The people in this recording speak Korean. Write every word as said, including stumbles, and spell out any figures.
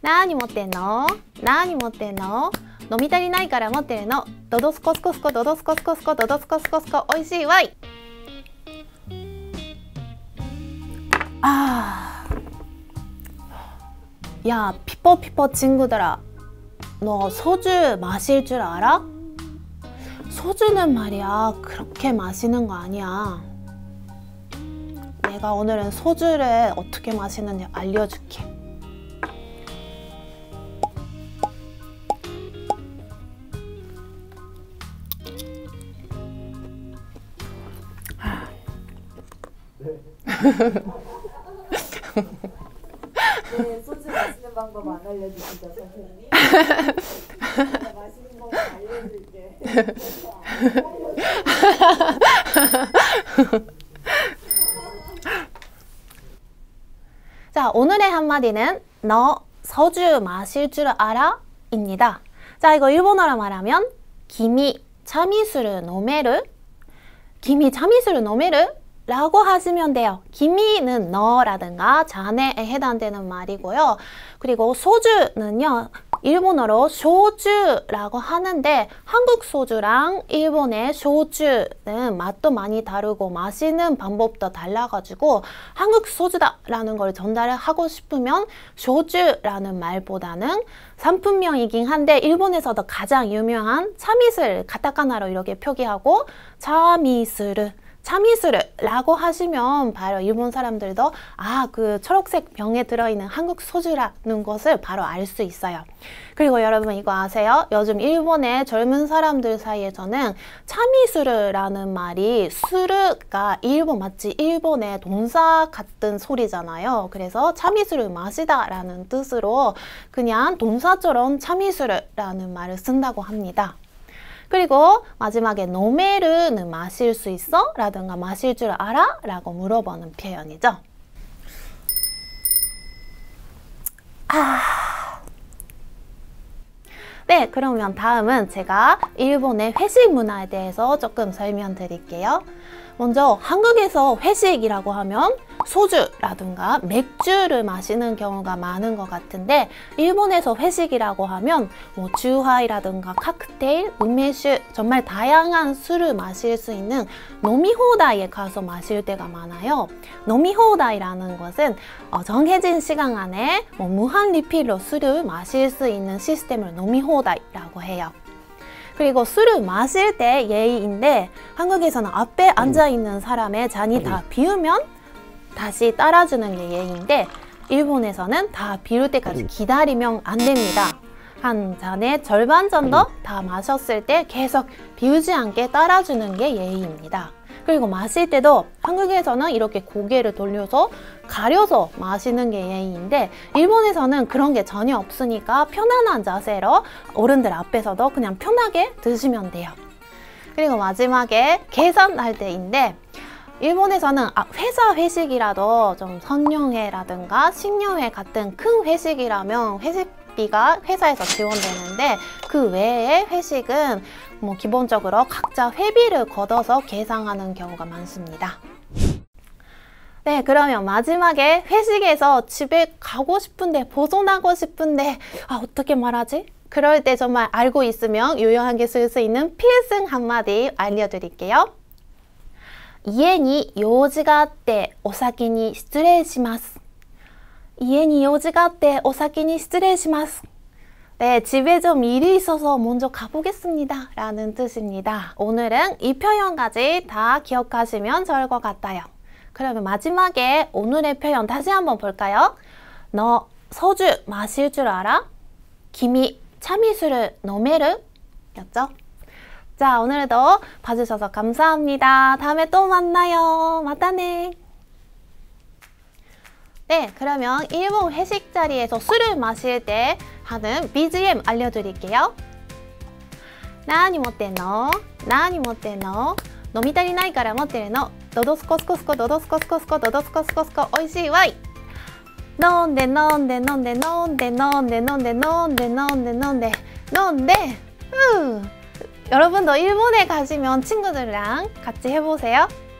なーに持ってんのなーに持ってんの飲み足りないから持ってるの。ドドスコスコスコドドスコスコスコドドスコスコスコ。おいしいわい。아, 야, 피퍼피퍼 친구들아, 너 소주 마실 줄 알아? 소주는 말이야, 그렇게 마시는 거 아니야. 내가 오늘은 소주를 어떻게 마시는지 알려줄게. 네, 소주 마시는 방법 안 알려주시죠, 선생님? 내가 마시는 방법 알려줄게. 자, 오늘의 한마디는 너 소주 마실 줄 알아? 입니다. 자, 이거 일본어로 말하면 기미 참이슬을 노메르 기미 참이슬을 노메르 라고 하시면 돼요. 기미는 너라든가 자네에 해당되는 말이고요. 그리고 소주는요, 일본어로 소주라고 하는데 한국 소주랑 일본의 소주는 맛도 많이 다르고 마시는 방법도 달라가지고 한국 소주다 라는 걸 전달을 하고 싶으면 소주라는 말보다는 상품명이긴 한데 일본에서도 가장 유명한 참이슬 가타카나로 이렇게 표기하고 참이슬 참이슬 라고 하시면 바로 일본 사람들도 아, 그 초록색 병에 들어있는 한국 소주라는 것을 바로 알 수 있어요. 그리고 여러분 이거 아세요? 요즘 일본의 젊은 사람들 사이에서는 참이슬이라는 말이 스르가 일본 맞지? 일본의 동사 같은 소리잖아요. 그래서 참이슬을 마시다 라는 뜻으로 그냥 동사처럼 참이슬이라는 말을 쓴다고 합니다. 그리고 마지막에 노메르는 마실 수 있어? 라든가 마실 줄 알아? 라고 물어보는 표현이죠. 아... 네, 그러면 다음은 제가 일본의 회식 문화에 대해서 조금 설명드릴게요. 먼저 한국에서 회식이라고 하면 소주라든가 맥주를 마시는 경우가 많은 것 같은데 일본에서 회식이라고 하면 뭐 쭈하이라든가 칵테일, 음메슈 정말 다양한 술을 마실 수 있는 노미호다이에 가서 마실 때가 많아요. 노미호다이라는 것은 어, 정해진 시간 안에 뭐 무한 리필로 술을 마실 수 있는 시스템을 노미호다이라고 해요. 그리고 술을 마실 때 예의인데 한국에서는 앞에 앉아있는 사람의 잔이 다 비우면 다시 따라주는 게 예의인데 일본에서는 다 비울 때까지 기다리면 안 됩니다. 한 잔의 절반 정도 다 마셨을 때 계속 비우지 않게 따라주는 게 예의입니다. 그리고 마실 때도 한국에서는 이렇게 고개를 돌려서 가려서 마시는 게 예의인데 일본에서는 그런 게 전혀 없으니까 편안한 자세로 어른들 앞에서도 그냥 편하게 드시면 돼요. 그리고 마지막에 계산할 때인데 일본에서는 아, 회사 회식이라도 좀 성년회라든가 신년회 같은 큰 회식이라면 회식비가 회사에서 지원되는데 그 외에 회식은 뭐 기본적으로 각자 회비를 걷어서 계산하는 경우가 많습니다. 네, 그러면 마지막에 회식에서 집에 가고 싶은데 벗어나고 싶은데 아, 어떻게 말하지? 그럴 때 정말 알고 있으면 유용하게 쓸 수 있는 필승 한마디 알려드릴게요. 家に用事があってお先に失礼します. 家に用事があってお先に失礼します. 네, 집에 좀 일이 있어서 먼저 가보겠습니다 라는 뜻입니다. 오늘은 이 표현까지 다 기억하시면 좋을 것 같아요. 그러면 마지막에 오늘의 표현 다시 한번 볼까요? 너 소주 마실 줄 알아? 김이 참이슬을 노메르? 였죠? 자, 오늘도 봐주셔서 감사합니다. 다음에 또 만나요. 마타네. 네, 그러면 일본 회식 자리에서 술을 마실 때 하는 비지엠 알려드릴게요. 나니持ってんの? 나니持ってんの? 飲み足りないから持ってるの. ドドスコスコスコドドスコスコスコドドスコスコスコおいしいわい. 飲んで飲んで飲んで飲んで飲んで飲んで飲んで飲んで飲んで飲んで후. 여러분도 일본에 가시면 친구들이랑 같이 해보세요.